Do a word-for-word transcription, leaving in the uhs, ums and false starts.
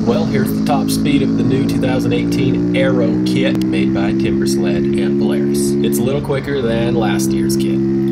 Well, here's the top speed of the new two thousand eighteen ARO kit made by Timbersled and Polaris. It's a little quicker than last year's kit.